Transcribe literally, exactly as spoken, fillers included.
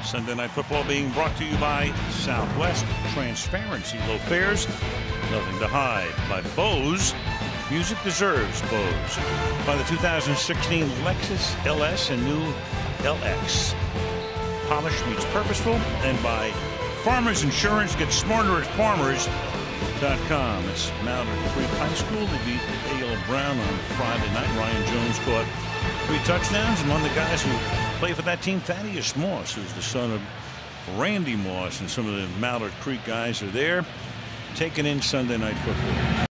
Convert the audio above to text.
Sunday Night Football being brought to you by Southwest, transparency, low fares, nothing to hide. By Bose, music deserves Bose. By the two thousand sixteen Lexus L S and new L X. Polish meets purposeful. And by Farmers Insurance. Get smarter at farmers dot com. It's Mallard Creek High School. They beat A L Brown on Friday night. Ryan Jones caught three touchdowns, and one of the guys who played for that team, Thaddeus Moss, who's the son of Randy Moss, and some of the Mallard Creek guys are there taking in Sunday Night Football.